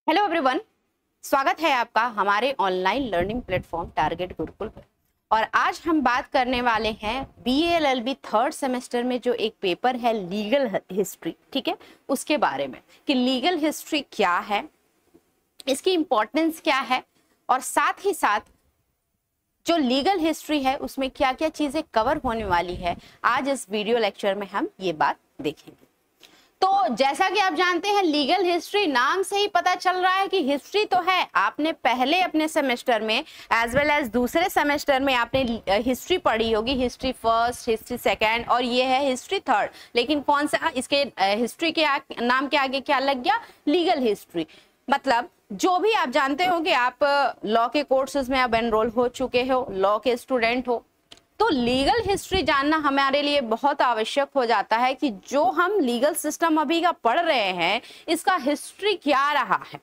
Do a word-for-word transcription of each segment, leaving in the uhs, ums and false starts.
Hello everyone, स्वागत है आपका हमारे online learning platform target Gurukul पर। और आज हम बात करने वाले हैं B L L B third semester में जो एक पेपर है लीगल हिस्ट्री, ठीक है, उसके बारे में कि लीगल हिस्ट्री क्या है, इसकी इम्पोर्टेंस क्या है और साथ ही साथ जो लीगल हिस्ट्री है उसमें क्या क्या चीजें कवर होने वाली है। आज इस वीडियो लेक्चर में हम ये बात देखेंगे। तो जैसा कि आप जानते हैं, लीगल हिस्ट्री नाम से ही पता चल रहा है कि हिस्ट्री तो है। आपने पहले अपने सेमेस्टर में एज वेल एज दूसरे सेमेस्टर में आपने हिस्ट्री पढ़ी होगी, हिस्ट्री फर्स्ट, हिस्ट्री सेकंड और ये है हिस्ट्री थर्ड। लेकिन कौन सा इसके हिस्ट्री के आ, नाम के आगे क्या लग गया? Legal history. मतलब जो भी आप जानते हो कि आप लॉ के कोर्सेज में अब एनरोल हो चुके हो, लॉ के स्टूडेंट हो, तो लीगल हिस्ट्री जानना हमारे लिए बहुत आवश्यक हो जाता है कि जो हम लीगल सिस्टम अभी का पढ़ रहे हैं इसका हिस्ट्री क्या रहा है।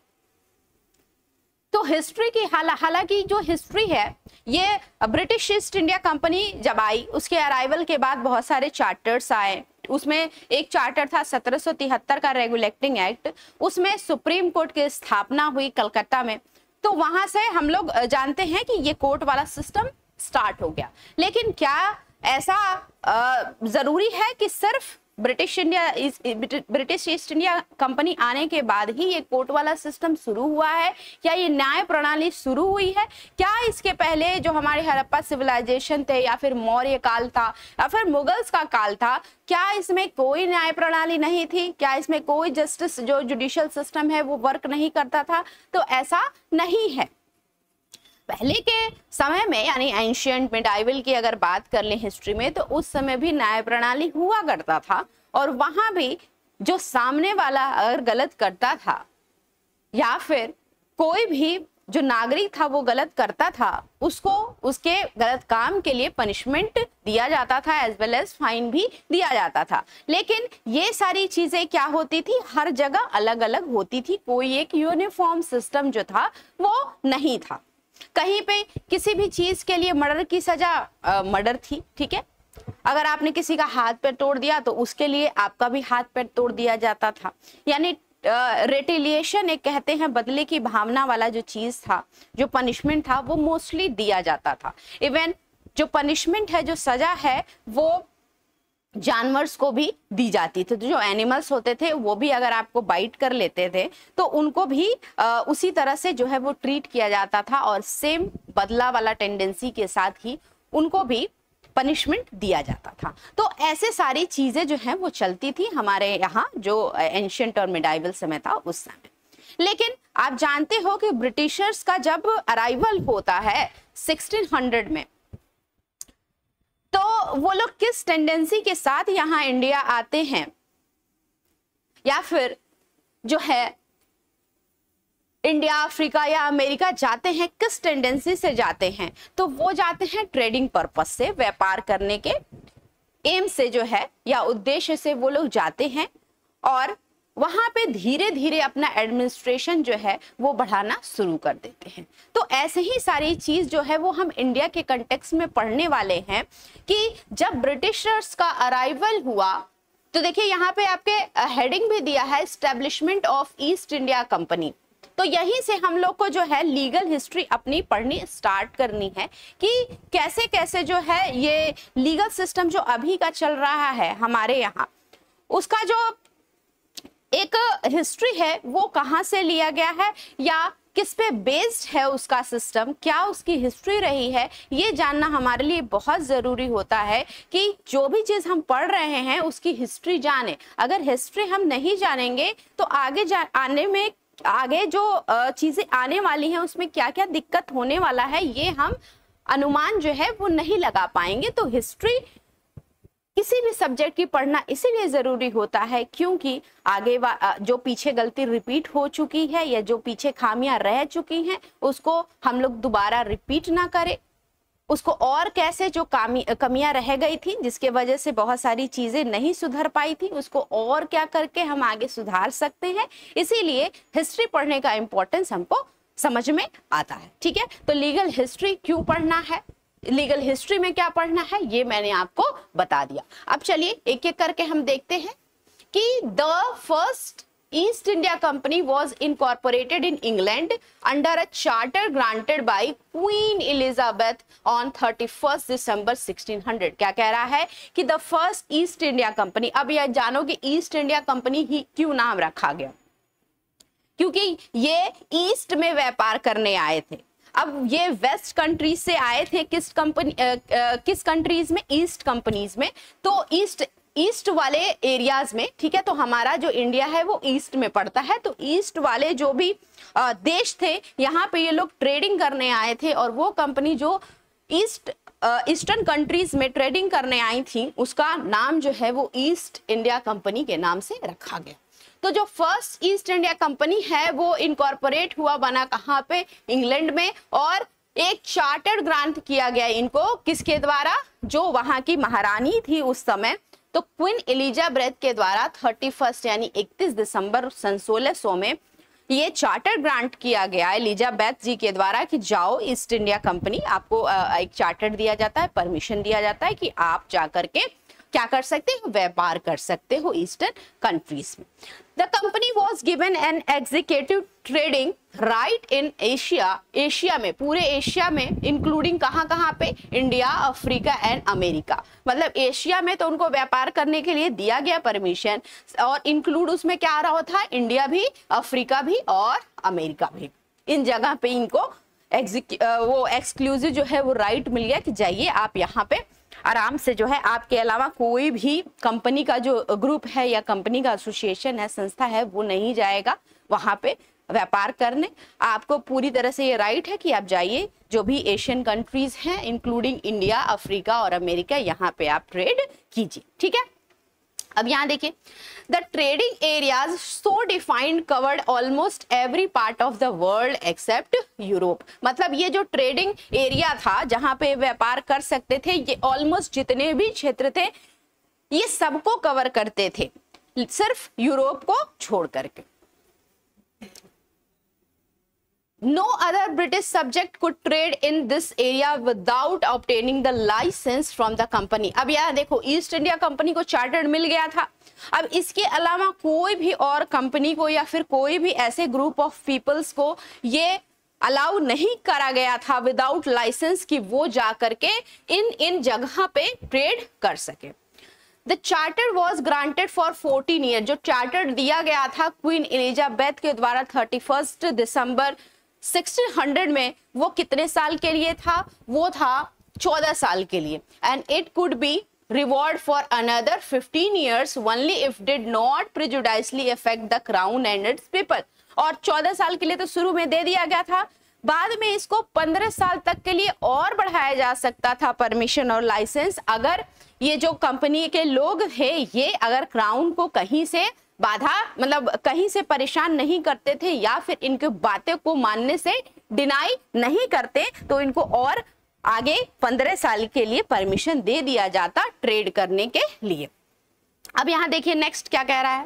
तो हिस्ट्री की हालांकि जो हिस्ट्री है ये ब्रिटिश ईस्ट इंडिया कंपनी जब आई, उसके अराइवल के बाद बहुत सारे चार्टर्स आए। उसमें एक चार्टर था सत्रह सौ तिहत्तर का रेगुलेटिंग एक्ट, उसमें सुप्रीम कोर्ट की स्थापना हुई कलकत्ता में। तो वहां से हम लोग जानते हैं कि ये कोर्ट वाला सिस्टम स्टार्ट हो गया। लेकिन क्या ऐसा आ, जरूरी है कि सिर्फ British India British East India company आने के बाद ही ये कोर्ट वाला सिस्टम शुरू हुआ है? क्या ये न्याय प्रणाली शुरू हुई है? क्या इसके पहले जो हमारे हड़प्पा सिविलाइजेशन थे या फिर मौर्य काल था या फिर मुगल्स का काल था, क्या इसमें कोई न्याय प्रणाली नहीं थी? क्या इसमें कोई जस्टिस जो जुडिशियल सिस्टम है वो वर्क नहीं करता था? तो ऐसा नहीं है। पहले के समय में यानी एंशिएंट मिडाइवल की अगर बात कर लें हिस्ट्री में, तो उस समय भी न्याय प्रणाली हुआ करता था और वहां भी जो सामने वाला अगर गलत करता था या फिर कोई भी जो नागरिक था वो गलत करता था, उसको उसके गलत काम के लिए पनिशमेंट दिया जाता था, एज वेल एज फाइन भी दिया जाता था। लेकिन ये सारी चीजें क्या होती थी, हर जगह अलग अलग होती थी, कोई एक यूनिफॉर्म सिस्टम जो था वो नहीं था। कहीं पे किसी भी चीज के लिए मर्डर की सजा मर्डर थी, ठीक है। अगर आपने किसी का हाथ पैर तोड़ दिया तो उसके लिए आपका भी हाथ पैर तोड़ दिया जाता था। यानी रेटिलिएशन एक कहते हैं बदले की भावना वाला जो चीज था, जो पनिशमेंट था वो मोस्टली दिया जाता था। इवन जो पनिशमेंट है, जो सजा है, वो जानवर्स को भी दी जाती थी। तो जो एनिमल्स होते थे वो भी अगर आपको बाइट कर लेते थे तो उनको भी आ, उसी तरह से जो है वो ट्रीट किया जाता था और सेम बदला वाला टेंडेंसी के साथ ही उनको भी पनिशमेंट दिया जाता था। तो ऐसे सारी चीजें जो है वो चलती थी हमारे यहाँ जो एंशिएंट और मिडाइवल समय था उस समय। लेकिन आप जानते हो कि ब्रिटिशर्स का जब अराइवल होता है सिक्सटीन हंड्रेड में, तो वो लोग किस टेंडेंसी के साथ यहाँ इंडिया आते हैं या फिर जो है इंडिया, अफ्रीका या अमेरिका जाते हैं, किस टेंडेंसी से जाते हैं? तो वो जाते हैं ट्रेडिंग पर्पस से, व्यापार करने के एम से जो है या उद्देश्य से वो लोग जाते हैं और वहां पे धीरे धीरे अपना एडमिनिस्ट्रेशन जो है वो बढ़ाना शुरू कर देते हैं। तो ऐसे ही सारी चीज जो है वो हम इंडिया के कंटेक्स्ट में पढ़ने वाले हैं कि जब ब्रिटिशर्स का अराइवल हुआ, तो देखिए यहाँ पे आपके हेडिंग भी दिया है establishment of East India company. तो यहीं से हम लोग को जो है लीगल हिस्ट्री अपनी पढ़नी स्टार्ट करनी है कि कैसे कैसे जो है ये लीगल सिस्टम जो अभी का चल रहा है हमारे यहाँ, उसका जो एक हिस्ट्री है वो कहाँ से लिया गया है या किस पे बेस्ड है उसका सिस्टम, क्या उसकी हिस्ट्री रही है, ये जानना हमारे लिए बहुत जरूरी होता है कि जो भी चीज हम पढ़ रहे हैं उसकी हिस्ट्री जाने। अगर हिस्ट्री हम नहीं जानेंगे तो आगे जा आने में आगे जो चीजें आने वाली हैं उसमें क्या क्या दिक्कत होने वाला है ये हम अनुमान जो है वो नहीं लगा पाएंगे। तो हिस्ट्री किसी भी सब्जेक्ट की पढ़ना इसीलिए जरूरी होता है क्योंकि आगे जो पीछे गलती रिपीट हो चुकी है या जो पीछे खामियां रह चुकी हैं उसको हम लोग दोबारा रिपीट ना करें, उसको और कैसे जो कमियां रह गई थी जिसके वजह से बहुत सारी चीजें नहीं सुधर पाई थी, उसको और क्या करके हम आगे सुधार सकते हैं। इसीलिए हिस्ट्री पढ़ने का इंपॉर्टेंस हमको समझ में आता है, ठीक है। तो लीगल हिस्ट्री क्यों पढ़ना है, लीगल हिस्ट्री में क्या पढ़ना है, ये मैंने आपको बता दिया। अब चलिए एक एक करके हम देखते हैं कि the first East India company was incorporated in England under a charter granted by Queen Elizabeth on thirty first December sixteen hundred. क्या कह रहा है कि the first East India company, अब यह जानो कि ईस्ट इंडिया कंपनी ही क्यों नाम रखा गया, क्योंकि ये ईस्ट में व्यापार करने आए थे। अब ये वेस्ट कंट्रीज से आए थे, किस कंपनी किस कंट्रीज में, ईस्ट कंपनीज में। तो ईस्ट ईस्ट वाले एरियाज में, ठीक है, तो हमारा जो इंडिया है वो ईस्ट में पड़ता है, तो ईस्ट वाले जो भी देश थे यहाँ पे ये लोग ट्रेडिंग करने आए थे, और वो कंपनी जो ईस्ट ईस्टर्न कंट्रीज में ट्रेडिंग करने आई थी उसका नाम जो है वो ईस्ट इंडिया कंपनी के नाम से रखा गया। तो जो फर्स्ट ईस्ट इंडिया कंपनी है वो इनकॉर्पोरेट हुआ, बना कहाँ पे, इंग्लैंड में, और एक चार्टर ग्रांट किया गया इनको, किसके द्वारा, जो वहां की महारानी थी उस समय, तो क्वीन एलिजाबेथ के द्वारा थर्टी फर्स्ट यानी इकतीस दिसंबर सन सोलह सौ में ये चार्टर ग्रांट किया गया एलिजाबेथ जी के द्वारा कि जाओ ईस्ट इंडिया कंपनी, आपको एक चार्टर दिया जाता है, परमिशन दिया जाता है कि आप जाकर के क्या कर सकते हो, व्यापार कर सकते हो ईस्टर्न कंट्रीज में। The company was given an executive trading right in Asia, Asia में, पूरे एशिया में, इंक्लूडिंग कहाँ कहाँ पे, इंडिया, अफ्रीका एंड अमेरिका। मतलब एशिया में तो उनको व्यापार करने के लिए दिया गया परमिशन, और इंक्लूड उसमें क्या आ रहा था, इंडिया भी, अफ्रीका भी और अमेरिका भी। इन जगह पे इनको एग्जीक्यू वो एक्सक्लूसिव जो है वो राइट मिल गया कि जाइए आप यहाँ पे आराम से जो है, आपके अलावा कोई भी कंपनी का जो ग्रुप है या कंपनी का एसोसिएशन है, संस्था है, वो नहीं जाएगा वहां पे व्यापार करने। आपको पूरी तरह से ये राइट है कि आप जाइए, जो भी एशियन कंट्रीज हैं इंक्लूडिंग इंडिया, अफ्रीका और अमेरिका, यहाँ पे आप ट्रेड कीजिए, ठीक है। अब यहाँ देखिए, the trading areas so defined covered almost every part of the world except Europe. मतलब ये जो ट्रेडिंग एरिया था जहां पे व्यापार कर सकते थे, ये ऑलमोस्ट जितने भी क्षेत्र थे ये सबको कवर करते थे, सिर्फ यूरोप को छोड़ करके। No other British subject could trade in this area without obtaining the license from the company। अब यार देखो, ईस्ट इंडिया कंपनी को चार्टर्ड मिल गया था, अब इसके अलावा कोई भी और कंपनी को या फिर कोई भी ऐसे ग्रुप ऑफ पीपल्स को ये अलाउ नहीं करा गया था विदाउट लाइसेंस कि वो जा करके इन इन जगह पे ट्रेड कर सके। The charter was granted for fourteen year, जो चार्टर दिया गया था क्वीन एलिजाबेथ के द्वारा thirty first December sixteen hundred में, वो कितने साल के लिए था, वो था चौदह साल के लिए। And it could be reward for another fifteen years only if did not prejudicially affect the crown and its people. और चौदह साल के लिए तो शुरू में दे दिया गया था, बाद में इसको पंद्रह साल तक के लिए और बढ़ाया जा सकता था परमिशन और लाइसेंस, अगर ये जो कंपनी के लोग थे ये अगर क्राउन को कहीं से बाधा, मतलब कहीं से परेशान नहीं करते थे या फिर इनके बातें को मानने से डिनाई नहीं करते, तो इनको और आगे पंद्रह साल के लिए परमिशन दे दिया जाता ट्रेड करने के लिए। अब यहां देखिए नेक्स्ट क्या कह रहा है,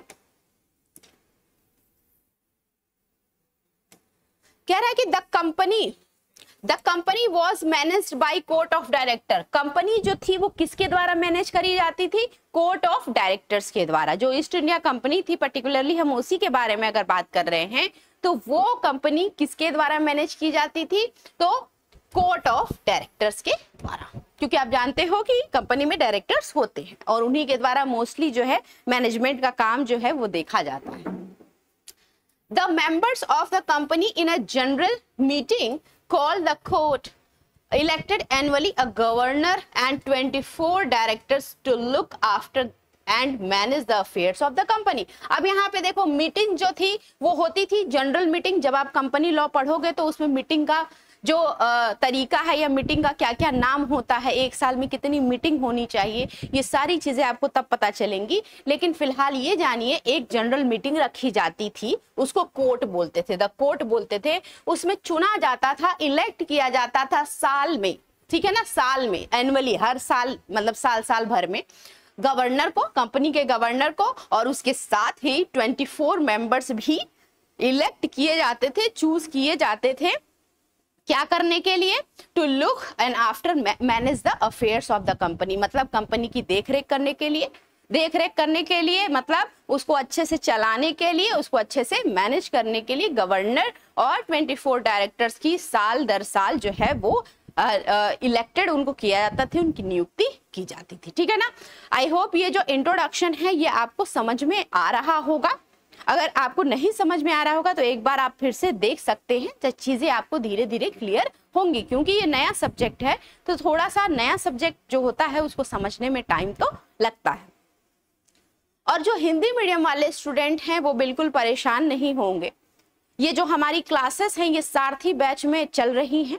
कह रहा है कि the company the company was managed by court of director. Company जो थी वो किसके द्वारा मैनेज करी जाती थी, कोर्ट ऑफ डायरेक्टर्स के द्वारा। जो ईस्ट इंडिया कंपनी थी पर्टिकुलरली हम उसी के बारे में अगर बात कर रहे हैं, तो वो कंपनी किसके द्वारा मैनेज की जाती थी, तो कोर्ट ऑफ डायरेक्टर्स के द्वारा, क्योंकि आप जानते हो कि कंपनी में डायरेक्टर्स होते हैं और उन्हीं के द्वारा मोस्टली जो है मैनेजमेंट का काम जो है वो देखा जाता है। The members of the company in a general meeting called the court elected annually a governor and twenty-four directors to look after and manage the affairs of the company। अब यहाँ पे देखो, मीटिंग जो थी वो होती थी जनरल मीटिंग। जब आप कंपनी लॉ पढ़ोगे तो उसमें मीटिंग का जो तरीका है या मीटिंग का क्या क्या नाम होता है, एक साल में कितनी मीटिंग होनी चाहिए, ये सारी चीजें आपको तब पता चलेंगी। लेकिन फिलहाल ये जानिए, एक जनरल मीटिंग रखी जाती थी, उसको कोर्ट बोलते थे, द कोर्ट बोलते थे। उसमें चुना जाता था, इलेक्ट किया जाता था साल में, ठीक है ना, साल में, एनुअली, हर साल, मतलब साल साल भर में गवर्नर को, कंपनी के गवर्नर को, और उसके साथ ही चौबीस मेंबर्स भी इलेक्ट किए जाते थे, चूज किए जाते थे, क्या करने के लिए, to look and after manage the affairs of the company, मतलब कंपनी की देखरेख करने के लिए, देख रेख करने के लिए, मतलब उसको अच्छे से चलाने के लिए, उसको अच्छे से मैनेज करने के लिए गवर्नर और चौबीस डायरेक्टर्स की साल दर साल जो है वो इलेक्टेड उनको किया जाता था, उनकी नियुक्ति की जाती थी। ठीक है ना। आई होप ये जो इंट्रोडक्शन है ये आपको समझ में आ रहा होगा। अगर आपको नहीं समझ में आ रहा होगा तो एक बार आप फिर से देख सकते हैं, तो चीजें आपको धीरे धीरे क्लियर होंगी, क्योंकि ये नया सब्जेक्ट है तो थोड़ा सा नया सब्जेक्ट जो होता है उसको समझने में टाइम तो लगता है। और जो हिंदी मीडियम वाले स्टूडेंट हैं वो बिल्कुल परेशान नहीं होंगे। ये जो हमारी क्लासेस हैं ये सारथी बैच में चल रही हैं।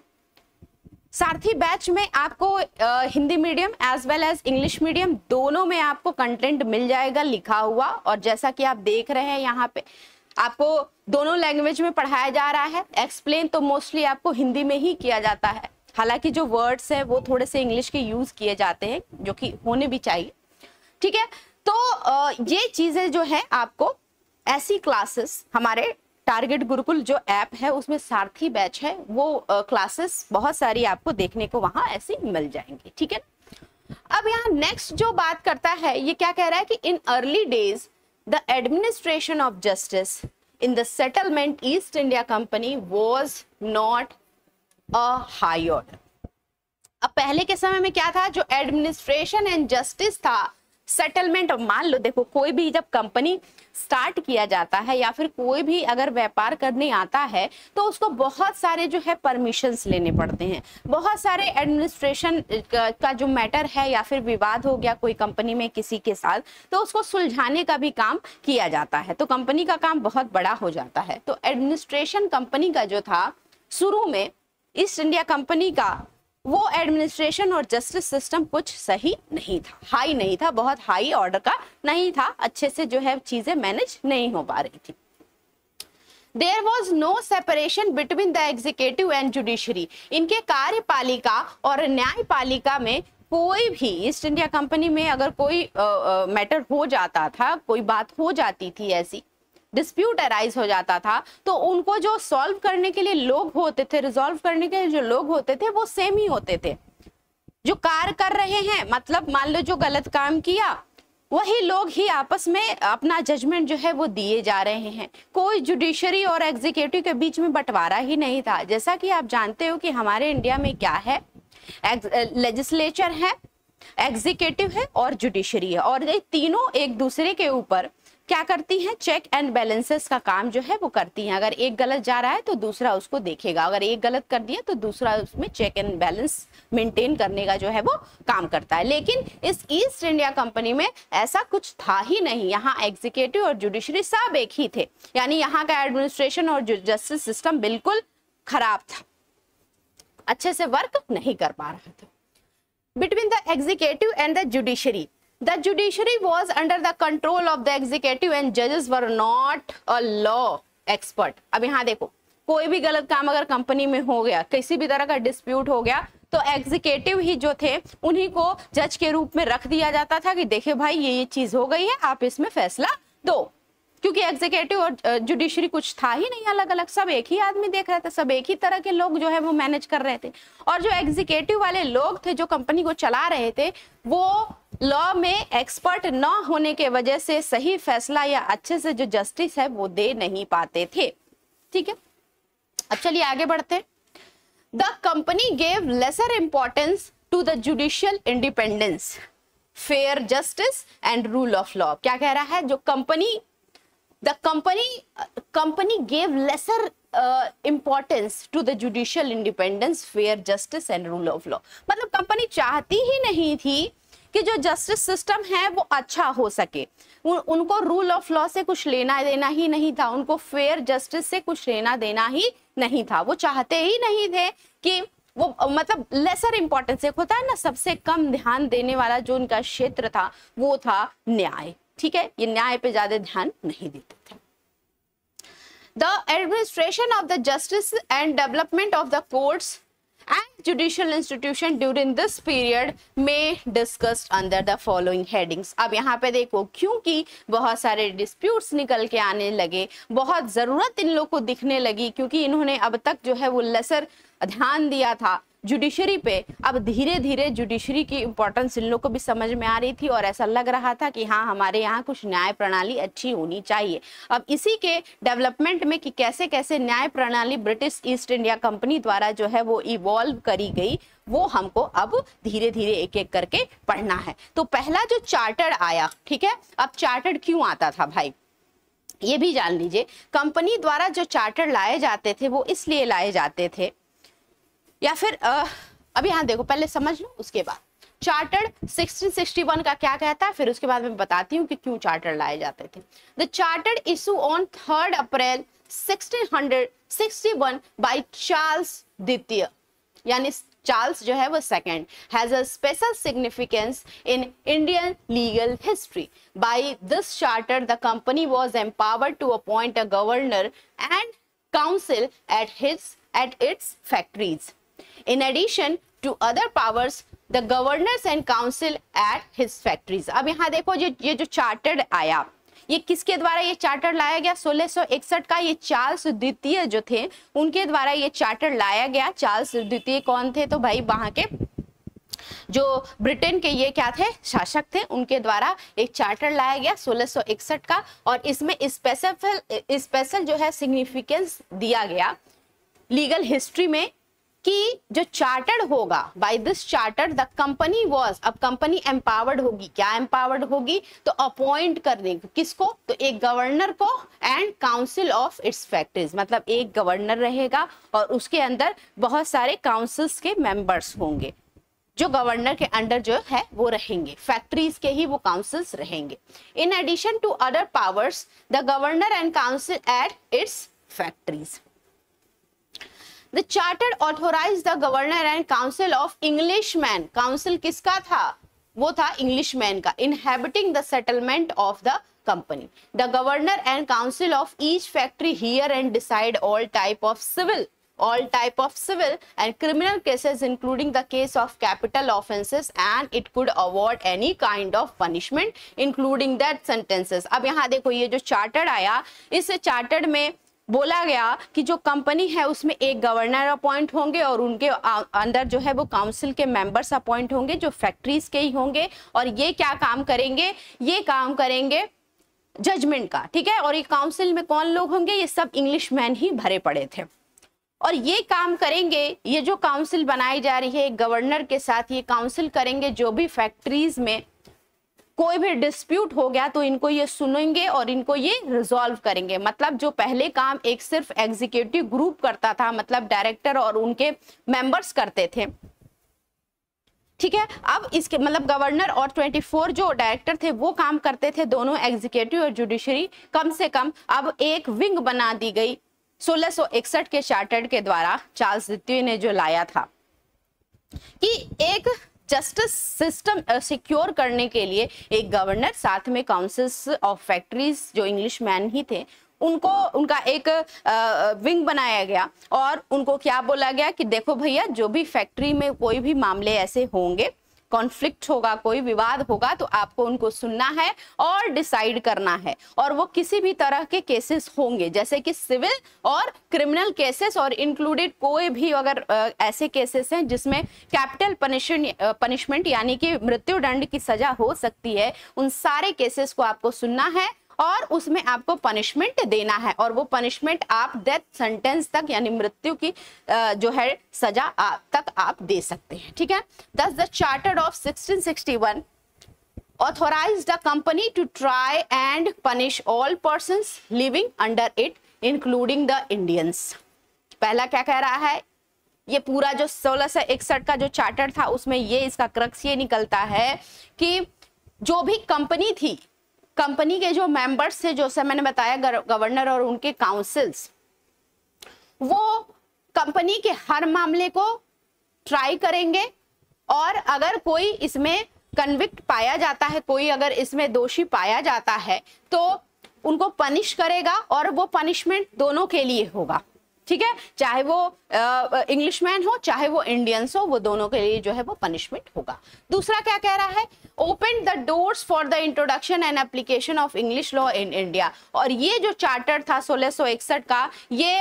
सारथी बैच में आपको आ, Hindi medium as well as English medium दोनों में आपको कंटेंट मिल जाएगा लिखा हुआ। और जैसा कि आप देख रहे हैं यहाँ पे आपको दोनों लैंग्वेज में पढ़ाया जा रहा है। एक्सप्लेन तो मोस्टली आपको हिंदी में ही किया जाता है, हालांकि जो वर्ड्स हैं वो थोड़े से इंग्लिश के यूज किए जाते हैं, जो कि होने भी चाहिए। ठीक है, तो आ, ये चीजें जो है आपको ऐसी क्लासेस हमारे टारगेट गुरुकुल जो ऐप है उसमें सारथी बैच है, वो क्लासेस बहुत सारी आपको देखने को वहां ऐसी मिल जाएंगी। ठीक है। अब यहाँ नेक्स्ट जो बात करता है ये क्या कह रहा है कि in early days the administration of justice in the settlement East India company was not a high order. अब पहले के समय में क्या था, जो एडमिनिस्ट्रेशन एंड जस्टिस था, सेटलमेंट, मान लो देखो कोई भी जब कंपनी स्टार्ट किया जाता है या फिर कोई भी अगर व्यापार करने आता है तो उसको बहुत सारे जो है परमिशंस लेने पड़ते हैं, बहुत सारे एडमिनिस्ट्रेशन का जो मैटर है या फिर विवाद हो गया कोई कंपनी में किसी के साथ तो उसको सुलझाने का भी काम किया जाता है, तो कंपनी का काम बहुत बड़ा हो जाता है। तो एडमिनिस्ट्रेशन कंपनी का जो था शुरू में ईस्ट इंडिया कंपनी का वो एडमिनिस्ट्रेशन और जस्टिस सिस्टम कुछ सही नहीं था, हाई नहीं था, बहुत हाई ऑर्डर का नहीं था, अच्छे से जो है चीजें मैनेज नहीं हो पा रही थी। There was no separation between the executive and judiciary। इनके कार्यपालिका और न्यायपालिका में कोई भी ईस्ट इंडिया कंपनी में अगर कोई मैटर हो जाता था, कोई बात हो जाती थी, ऐसी डिस्प्यूट अराइज हो जाता था, तो उनको जो सॉल्व करने के लिए लोग होते थे, रिजॉल्व करने के लिए जो लोग होते थे वो सेम ही होते थे। जो कार्य कर रहे हैं, मतलब मान लो जो गलत काम किया वही लोग ही आपस में अपना जजमेंट जो है वो दिए जा रहे हैं। कोई जुडिशरी और एग्जीक्यूटिव के बीच में बंटवारा ही नहीं था। जैसा कि आप जानते हो कि हमारे इंडिया में क्या है, लेजिस्लेचर है, एग्जीक्यूटिव है और जुडिशरी है, और ये तीनों एक दूसरे के ऊपर क्या करती हैं, चेक एंड बैलेंसेस का काम जो है वो करती हैं। अगर एक गलत जा रहा है तो दूसरा उसको देखेगा, अगर एक गलत कर दिया तो दूसरा उसमें चेक एंड बैलेंस मेंटेन करने का जो है वो काम करता है। लेकिन इस ईस्ट इंडिया कंपनी में ऐसा कुछ था ही नहीं। यहाँ एग्जीक्यूटिव और जुडिशरी सब एक ही थे, यानी यहाँ का एडमिनिस्ट्रेशन और जस्टिस सिस्टम बिल्कुल खराब था, अच्छे से वर्क नहीं कर पा रहा था। Between the executive and the judiciary, the judiciary was under the control of the executive and judges were not a law expert। अब यहाँ देखो कोई भी गलत काम अगर कंपनी में हो गया, किसी भी तरह का डिस्प्यूट हो गया, तो एग्जीक्यूटिव ही जो थे उन्हीं को जज के रूप में रख दिया जाता था कि देखिए भाई ये ये चीज हो गई है, आप इसमें फैसला दो, क्योंकि एग्जीक्यूटिव और जुडिशरी कुछ था ही नहीं अलग अलग, सब एक ही आदमी देख रहे थे, सब एक ही तरह के लोग जो है वो मैनेज कर रहे थे। और जो एग्जीक्यूटिव वाले लोग थे जो कंपनी को चला रहे थे वो लॉ में एक्सपर्ट न होने के वजह से सही फैसला या अच्छे से जो जस्टिस है वो दे नहीं पाते थे। ठीक है, अब चलिए आगे बढ़ते। The company gave lesser importance to the judicial independence, fair justice and rule of law. क्या कह रहा है, जो company the company company gave lesser importance to the judicial independence, fair justice and rule of law. मतलब company चाहती ही नहीं थी कि जो जस्टिस सिस्टम है वो अच्छा हो सके, उन, उनको रूल ऑफ लॉ से कुछ लेना देना ही नहीं था, उनको फेयर जस्टिस से कुछ लेना देना ही नहीं था। वो चाहते ही नहीं थे कि वो, मतलब लेसर इंपॉर्टेंस एक होता है ना, सबसे कम ध्यान देने वाला जो उनका क्षेत्र था वो था न्याय। ठीक है, ये न्याय पे ज्यादा ध्यान नहीं देते थे। The administration of the justice and development of the courts and judicial institution during this period may discussed under the following headings। अब यहाँ पे देखो, क्योंकि बहुत सारे disputes निकल के आने लगे, बहुत जरूरत इन लोग को दिखने लगी, क्योंकि इन्होंने अब तक जो है वो लेसर ध्यान दिया था जुडिशरी पे अब धीरे धीरे जुडिशरी की इंपॉर्टेंस इन लोग को भी समझ में आ रही थी और ऐसा लग रहा था कि हाँ हमारे यहाँ कुछ न्याय प्रणाली अच्छी होनी चाहिए। अब इसी के डेवलपमेंट में कि कैसे कैसे न्याय प्रणाली ब्रिटिश ईस्ट इंडिया कंपनी द्वारा जो है वो इवॉल्व करी गई, वो हमको अब धीरे धीरे एक एक करके पढ़ना है। तो पहला जो चार्टर आया, ठीक है, अब चार्टर क्यों आता था भाई ये भी जान लीजिए। कंपनी द्वारा जो चार्टर लाए जाते थे वो इसलिए लाए जाते थे, या फिर आ, अभी यहाँ देखो पहले समझ लो उसके बाद चार्टर सिक्सटीन सिक्सटी वन का क्या कहता है, फिर उसके बाद मैं बताती हूँ कि क्यों चार्टर लाए जाते थे। The charter issue on third April sixteen sixty one by Charles द्वितीय, यानी चार्ल्स जो है वो second, has a special significance in Indian legal history. By this charter the company was empowered to appoint a governor and council at his at its factories in addition to other powers the governors and council at his factories। अब यहाँ देखो ये ये जो charter आया ये किसके द्वारा ये चार्टर लाया गया, सोलह सौ इकसठ का, ये चार्ल्स द्वितीय जो थे उनके द्वारा ये चार्टर लाया गया। चार्ल्स द्वितीय कौन थे, तो भाई वहां के जो ब्रिटेन के ये क्या थे, शासक थे, उनके द्वारा एक चार्टर लाया गया सोलह सौ इकसठ का, और इसमें स्पेशल स्पेशल जो है सिग्निफिकेंस दिया गया लीगल हिस्ट्री में कि जो चार्टर्ड होगा by this charter the company was, अब कंपनी एम्पावर्ड होगी, क्या एम्पावर्ड होगी, तो अपॉइंट कर देगी किसको, तो एक गवर्नर को and council of its factories, मतलब एक गवर्नर रहेगा और उसके अंदर बहुत सारे काउंसिल्स के मेंबर्स होंगे जो गवर्नर के अंडर जो है वो रहेंगे, फैक्ट्रीज के ही वो काउंसिल्स रहेंगे। In addition to other powers the governor and council at its factories. The charter authorized the governor and council of Englishmen, council किसका था, वो था Englishman का, inhabiting the settlement of the company. The governor and council of each factory hear and decide all type of civil, all type of civil and criminal cases including the case of capital offences, and it could award any kind of punishment including death sentences। अब यहाँ देखो ये जो charter आया, इस charter में बोला गया कि जो कंपनी है उसमें एक गवर्नर अपॉइंट होंगे और उनके अंदर जो है वो काउंसिल के मेंबर्स अपॉइंट होंगे जो फैक्ट्रीज के ही होंगे, और ये क्या काम करेंगे, ये काम करेंगे जजमेंट का, ठीक है। और ये काउंसिल में कौन लोग होंगे, ये सब इंग्लिशमैन ही भरे पड़े थे, और ये काम करेंगे, ये जो काउंसिल बनाई जा रही है गवर्नर के साथ, ये काउंसिल करेंगे जो भी फैक्ट्रीज में कोई भी डिस्प्यूट हो गया तो इनको ये सुनेंगे और इनको ये रिजॉल्व करेंगे। मतलब जो पहले काम एक सिर्फ एग्जीक्यूटिव ग्रुप करता था, मतलब डायरेक्टर और उनके मेंबर्स करते थे, ठीक है, अब इसके मतलब गवर्नर और चौबीस जो डायरेक्टर थे वो काम करते थे, दोनों एग्जीक्यूटिव और जुडिशरी कम से कम अब एक विंग बना दी गई सोलह सौ इकसठ के चार्टर के द्वारा, चार्ल्स द्वितीय ने जो लाया था कि एक जस्टिस सिस्टम सिक्योर करने के लिए एक गवर्नर साथ में काउंसिल्स ऑफ फैक्ट्रीज जो इंग्लिश मैन ही थे उनको उनका एक विंग बनाया गया, और उनको क्या बोला गया कि देखो भैया जो भी फैक्ट्री में कोई भी मामले ऐसे होंगे, कॉन्फ्लिक्ट होगा, कोई विवाद होगा, तो आपको उनको सुनना है और डिसाइड करना है। और वो किसी भी तरह के केसेस होंगे जैसे कि सिविल और क्रिमिनल केसेस, और इंक्लूडेड कोई भी अगर ऐसे केसेस हैं जिसमें कैपिटल पनिशमेंट पनिशमेंट यानी कि मृत्यु दंड की सजा हो सकती है, उन सारे केसेस को आपको सुनना है और उसमें आपको पनिशमेंट देना है, और वो पनिशमेंट आप डेथ सेंटेंस तक यानी मृत्यु की जो है सजा आप, तक आप दे सकते हैं, ठीक है। This the charter of sixteen sixty one authorized the company to try and punish all persons living under it including the Indians। पहला क्या कह रहा है, ये पूरा जो सोलह सौ इकसठ का जो चार्टर था उसमें ये इसका क्रक्स ये निकलता है कि जो भी कंपनी थी, कंपनी के जो मेंबर्स थे, जो से मैंने बताया गवर्नर और उनके काउंसिल्स, वो कंपनी के हर मामले को ट्राई करेंगे, और अगर कोई इसमें कन्विक्ट पाया जाता है, कोई अगर इसमें दोषी पाया जाता है तो उनको पनिश करेगा, और वो पनिशमेंट दोनों के लिए होगा, ठीक है, चाहे वो इंग्लिशमैन हो चाहे वो इंडियंस हो, वो दोनों के लिए जो है वो पनिशमेंट होगा। दूसरा क्या कह रहा है, open the doors for the introduction and application of English law in India. और ये जो चार्टर था सोलह सौ इकसठ का, ये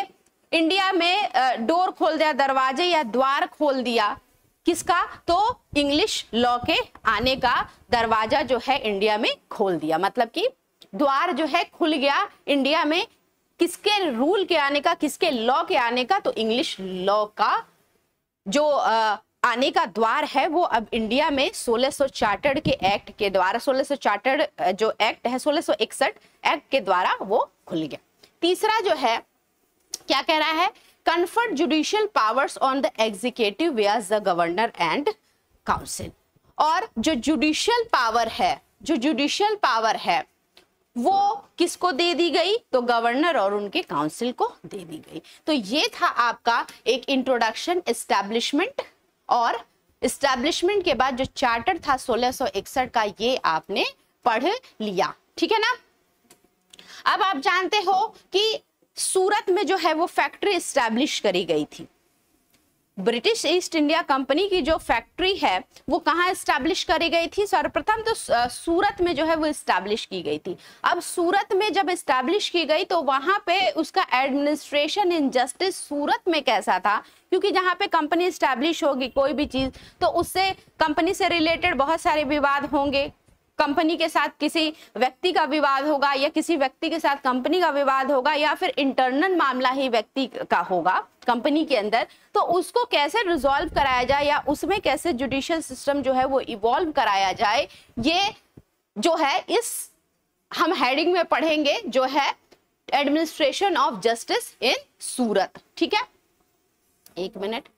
इंडिया में डोर खोल दिया, दरवाजे या द्वार खोल दिया किसका, तो इंग्लिश लॉ के आने का दरवाजा जो है इंडिया में खोल दिया, मतलब कि द्वार जो है खुल गया इंडिया में किसके रूल के आने का, किसके लॉ के आने का, तो इंग्लिश लॉ का जो आ, आने का द्वार है वो अब इंडिया में सोलह सौ चार्टर्ड के एक्ट के द्वारा, सोलह सौ चार्टर्ड जो एक्ट है सोलह सौ इकसठ एक्ट के द्वारा वो खुल गया। तीसरा जो है क्या कह रहा है, conferred judicial powers on the executive via the governor and council. और जो जुडिशियल पावर है, जो जुडिशियल पावर है वो किसको दे दी गई, तो गवर्नर और उनके काउंसिल को दे दी गई। तो ये था आपका एक इंट्रोडक्शन एस्टैब्लिशमेंट, और एस्टैब्लिशमेंट के बाद जो चार्टर था सोलह सौ इकसठ का ये आपने पढ़ लिया, ठीक है ना। अब आप जानते हो कि सूरत में जो है वो फैक्ट्री एस्टैब्लिश करी गई थी। ब्रिटिश ईस्ट इंडिया कंपनी की जो फैक्ट्री है वो कहाँ एस्टैब्लिश करी गई थी, सर्वप्रथम तो सूरत में जो है वो एस्टैब्लिश की गई थी। अब सूरत में जब एस्टैब्लिश की गई तो वहां पे उसका एडमिनिस्ट्रेशन इन जस्टिस सूरत में कैसा था, क्योंकि जहां पे कंपनी एस्टैब्लिश होगी कोई भी चीज तो उससे कंपनी से रिलेटेड बहुत सारे विवाद होंगे, कंपनी के साथ किसी व्यक्ति का विवाद होगा या किसी व्यक्ति के साथ कंपनी का विवाद होगा या फिर इंटरनल मामला ही व्यक्ति का होगा कंपनी के अंदर, तो उसको कैसे रिजॉल्व कराया जाए या उसमें कैसे जुडिशियल सिस्टम जो है वो इवॉल्व कराया जाए, ये जो है इस हम हेडिंग में पढ़ेंगे, जो है administration of justice in Surat. ठीक है, एक मिनट,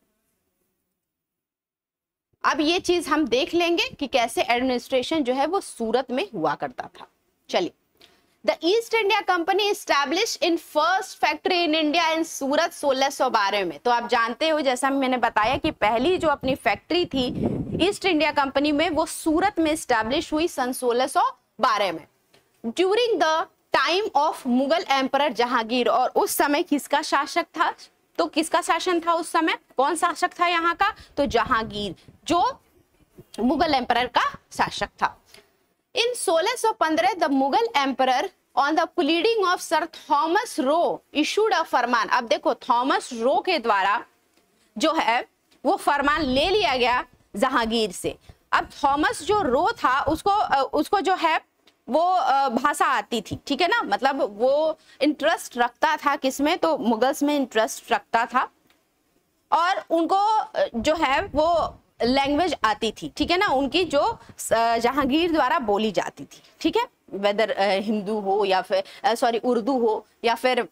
अब ये चीज हम देख लेंगे कि कैसे एडमिनिस्ट्रेशन जो है वो सूरत में हुआ करता था। चलिए, the East India company establish in first factory in India in Surat सोलह सौ बारह में। तो आप जानते हो, जैसा मैंने बताया कि पहली जो अपनी फैक्ट्री थी ईस्ट इंडिया कंपनी में वो सूरत में एस्टैब्लिश हुई सन सोलह सौ बारह में, during the time of Mughal emperor Jahangir. और उस समय किसका शासक था, तो किसका शासन था उस समय, कौन शासक था यहाँ का, तो जहांगीर, जो मुगल एम्परर का शासक था। इन सोलह सौ पंद्रह the Mughal emperor on the pleading of sir Thomas Roe issued a farman. अब देखो, थॉमस रो के द्वारा जो है वो फरमान ले लिया गया जहांगीर से। अब थॉमस जो रो था उसको उसको जो है वो भाषा आती थी, ठीक है ना, मतलब वो इंटरेस्ट रखता था किसमें, तो मुगल्स में इंटरेस्ट रखता था और उनको जो है वो लैंग्वेज आती थी, ठीक है ना, उनकी जो जहांगीर द्वारा बोली जाती थी, ठीक है, वेदर हिंदू हो या फिर सॉरी उर्दू हो या फिर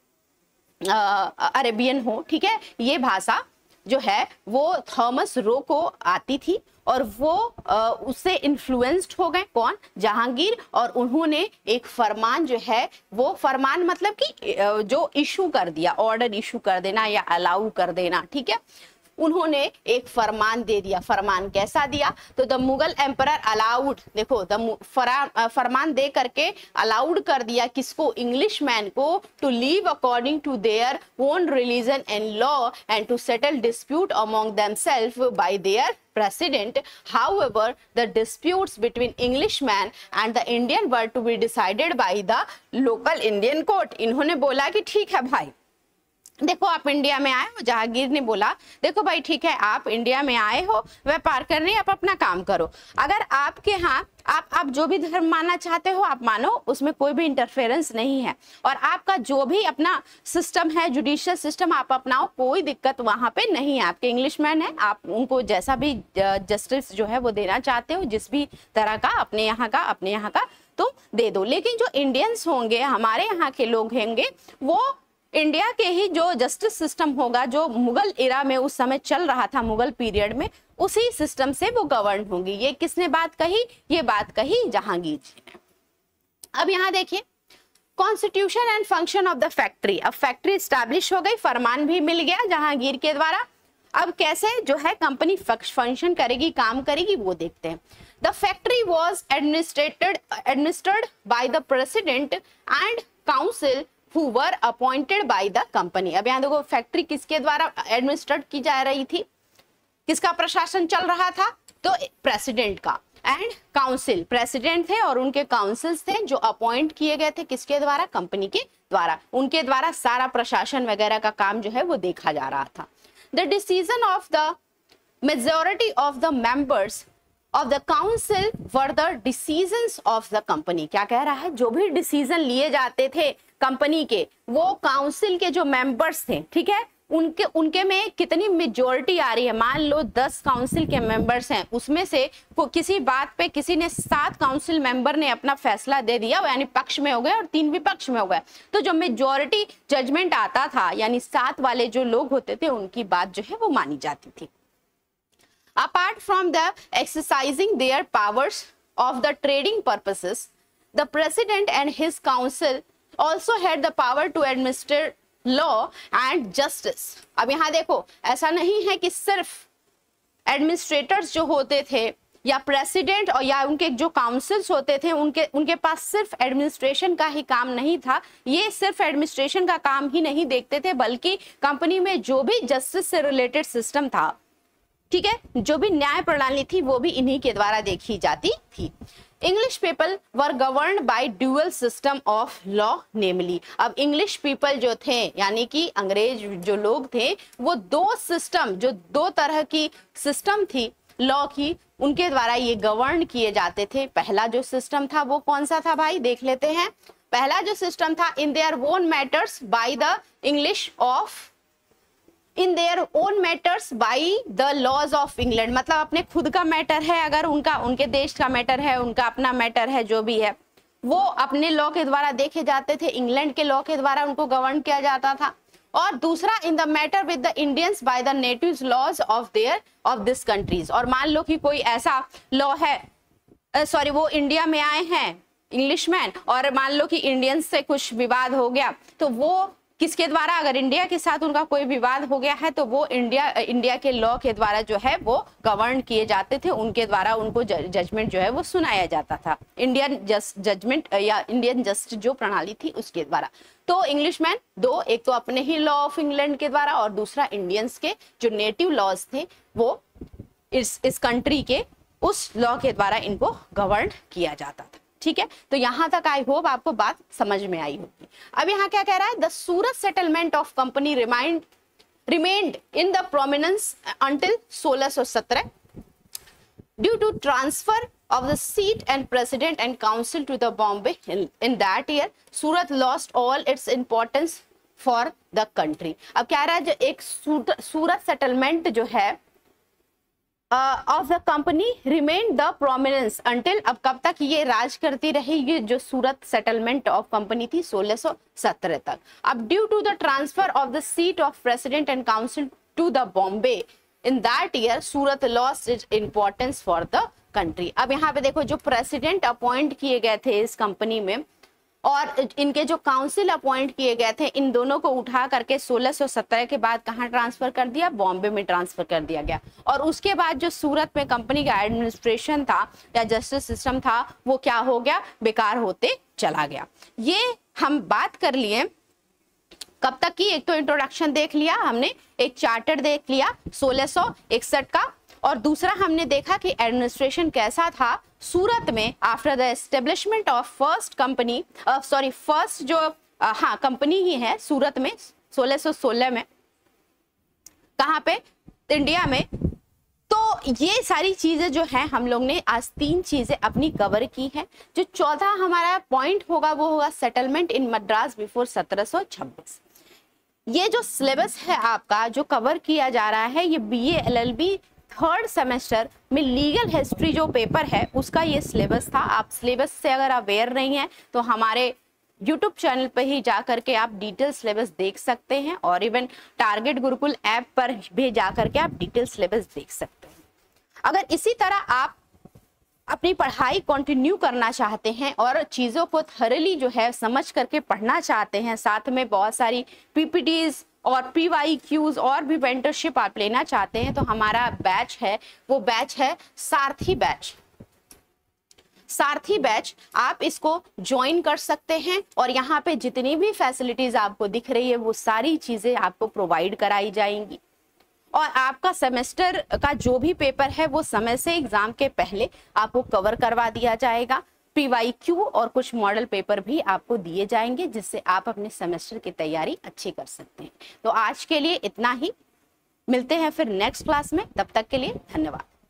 अरेबियन हो, ठीक है, ये भाषा जो है वो थॉमस रो को आती थी और वो आ, उससे इन्फ्लुएंस्ड हो गए, कौन, जहांगीर, और उन्होंने एक फरमान जो है वो फरमान मतलब कि जो इशू कर दिया, ऑर्डर इशू कर देना या अलाउ कर देना, ठीक है, उन्होंने एक फरमान दे दिया। फरमान कैसा दिया, तो द मुगल एम्परर अलाउड, देखो द फरमान दे करके अलाउड कर दिया किसको, इंग्लिश मैन को, to live according to their own religion and law and to settle dispute among themself by their president. However, the disputes between Englishmen and the Indian were to be decided by the local Indian court. इन्होंने बोला कि ठीक है भाई, देखो आप India में आए हो, जहांगीर ने बोला देखो भाई ठीक है, आप इंडिया में आए हो व्यापार करने, आप अपना काम करो, अगर आपके यहाँ आप आप जो भी धर्म मानना चाहते हो आप मानो, उसमें कोई भी इंटरफेरेंस नहीं है, और आपका जो भी अपना सिस्टम है, जुडिशियल सिस्टम आप अपनाओ, कोई दिक्कत वहां पे नहीं है। आपके इंग्लिशमैन है, आप उनको जैसा भी जस्टिस जो है वो देना चाहते हो, जिस भी तरह का, अपने यहाँ का अपने यहाँ का तुम दे दो। लेकिन जो इंडियंस होंगे, हमारे यहाँ के लोग होंगे, वो इंडिया के ही जो जस्टिस सिस्टम होगा, जो मुगल इरा में उस समय चल रहा था, मुगल पीरियड में, उसी सिस्टम से वो गवर्न होंगी। ये किसने बात कही, ये बात कही जहांगीर जी ने। अब यहाँ देखिए, constitution and function of the factory. अब फैक्ट्री स्टैब्लिश हो गई, फरमान भी मिल गया जहांगीर के द्वारा। अब कैसे जो है कंपनी फंक्शन करेगी, काम करेगी, वो देखते हैं। The factory was administrated administered by the president and council who were appointed by the company। अब यहाँ देखो, फैक्ट्री किसके द्वारा एडमिनिस्ट्रेट की जा रही थी, किसका प्रशासन चल रहा था, तो प्रेसिडेंट का। एंड काउंसिल, प्रेसिडेंट थे और उनके काउंसिल्स थे जो अपॉइंट किए गए थे किसके द्वारा, कंपनी के द्वारा, उनके द्वारा सारा प्रशासन वगैरह का काम जो है वो देखा जा रहा था। The decision of the majority of the members of the council were the decisions of the company. क्या कह रहा है, जो भी डिसीजन लिए जाते थे कंपनी के, वो काउंसिल के जो मेंबर्स थे, ठीक है, उनके उनके में कितनी मेजॉरिटी आ रही है। मान लो दस काउंसिल के मेंबर्स हैं, उसमें से को किसी बात पे किसी ने सात काउंसिल मेंबर ने अपना फैसला दे दिया, यानी पक्ष में हो गए और तीन विपक्ष में हो गए, तो जो मेजॉरिटी जजमेंट आता था यानी सात वाले जो लोग होते थे उनकी बात जो है वो मानी जाती थी। Apart from the exercising their powers of the trading purposes, the president and his council also had the power to administer law and justice. अब यहाँ देखो, ऐसा नहीं है कि सिर्फ एडमिनिस्ट्रेटर्स जो होते थे या प्रेसिडेंट और या उनके जो काउंसिल्स होते थे, उनके उनके पास सिर्फ एडमिनिस्ट्रेशन का ही काम नहीं था। ये सिर्फ एडमिनिस्ट्रेशन का काम ही नहीं देखते थे, बल्कि कंपनी में जो भी जस्टिस से रिलेटेड सिस्टम था, ठीक है, जो भी न्याय प्रणाली थी, वो भी इन्हीं के द्वारा देखी जाती थी। English people were governed by dual system of law namely. अब इंग्लिश पीपल जो थे यानी कि अंग्रेज जो लोग थे, वो दो सिस्टम, जो दो तरह की सिस्टम थी लॉ की, उनके द्वारा ये गवर्न किए जाते थे। पहला जो सिस्टम था वो कौन सा था भाई, देख लेते हैं। पहला जो सिस्टम था, in their own matters by the English of in their own matters by the laws of England. मतलब अपने खुद का मैटर है, अगर उनका उनके देश का मैटर है, उनका अपना मैटर है, जो भी है वो अपने लॉ के द्वारा देखे जाते थे, इंग्लैंड के लॉ के द्वारा उनको गवर्न किया जाता था। और दूसरा, in the matter with the Indians by the native laws of their of this countries. और मान लो कि कोई ऐसा लॉ है, सॉरी वो इंडिया में आए हैं इंग्लिशमैन, और मान लो कि इंडियंस से कुछ विवाद हो गया, तो वो किसके द्वारा, अगर इंडिया के साथ उनका कोई विवाद हो गया है तो वो इंडिया इंडिया के लॉ के द्वारा जो है वो गवर्न किए जाते थे, उनके द्वारा उनको जजमेंट जो है वो सुनाया जाता था, इंडियन जस्ट जजमेंट या इंडियन जस्ट जो प्रणाली थी उसके द्वारा। तो इंग्लिशमैन दो, एक तो अपने ही लॉ ऑफ इंग्लैंड के द्वारा और दूसरा इंडियंस के जो नेटिव लॉज थे वो इस इस कंट्री के उस लॉ के द्वारा इनको गवर्न किया जाता था। ठीक है, तो यहां तक आई होप आपको बात समझ में आई होगी। अब यहाँ क्या कह रहा है, the Surat settlement of company remind remained in the prominence until सोलह सौ सत्रह due to transfer of the seat and president and council to the Bombay. In, in that year, Surat lost all its importance for the country. अब क्या रहा है, जो एक सूरत settlement जो है of the company remain the prominence until, अब कब तक ये राज करती रही, ये जो सूरत सेटलमेंट ऑफ कंपनी थी सोलह सौ सत्रह तक। अब due to the transfer of the seat of president and council to the Bombay in that year, Surat lost its importance for the country. अब यहाँ पे देखो, जो प्रेसिडेंट अपॉइंट किए गए थे इस कंपनी में और इनके जो काउंसिल अपॉइंट किए गए थे, इन दोनों को उठा करके सोलह सौ सत्रह के बाद कहाँ ट्रांसफर कर दिया, बॉम्बे में ट्रांसफर कर दिया गया। और उसके बाद जो सूरत में कंपनी का एडमिनिस्ट्रेशन था या जस्टिस सिस्टम था वो क्या हो गया, बेकार होते चला गया। ये हम बात कर लिए कब तक की, एक तो इंट्रोडक्शन देख लिया हमने, एक चार्टर देख लिया सोलह सौ इकसठ का, और दूसरा हमने देखा कि एडमिनिस्ट्रेशन कैसा था सूरत में after the establishment of first company, sorry first जो uh, हाँ कंपनी ही है सूरत में सोलह सौ सोलह में, कहाँ पे, इंडिया में। तो ये सारी चीजें जो है हम लोग ने आज तीन चीजें अपनी कवर की है। जो चौथा हमारा पॉइंट होगा वो होगा सेटलमेंट इन मद्रास बिफोर सत्रह सौ छब्बीस। ये जो सिलेबस है आपका जो कवर किया जा रहा है, ये B A L L B third semester में लीगल हिस्ट्री जो पेपर है उसका ये सिलेबस था। आप सिलेबस से अगर अवेयर नहीं है तो हमारे यूट्यूब चैनल पे ही जा करके आप डिटेल सिलेबस देख सकते हैं, और इवन टारगेट गुरुकुल ऐप पर भी जा करके आप डिटेल सिलेबस देख सकते हैं। अगर इसी तरह आप अपनी पढ़ाई कंटिन्यू करना चाहते हैं और चीज़ों को थरली जो है समझ करके पढ़ना चाहते हैं, साथ में बहुत सारी पीपीटीज और पीवाई क्यूज और भी मेंटरशिप आप लेना चाहते हैं, तो हमारा बैच है वो बैच है सारथी बैच। सारथी बैच आप इसको ज्वाइन कर सकते हैं और यहाँ पे जितनी भी फैसिलिटीज आपको दिख रही है वो सारी चीजें आपको प्रोवाइड कराई जाएंगी। और आपका सेमेस्टर का जो भी पेपर है वो समय से एग्जाम के पहले आपको कवर करवा दिया जाएगा। पीवाईक्यू और कुछ मॉडल पेपर भी आपको दिए जाएंगे जिससे आप अपने सेमेस्टर की तैयारी अच्छी कर सकते हैं। तो आज के लिए इतना ही, मिलते हैं फिर नेक्स्ट क्लास में, तब तक के लिए धन्यवाद।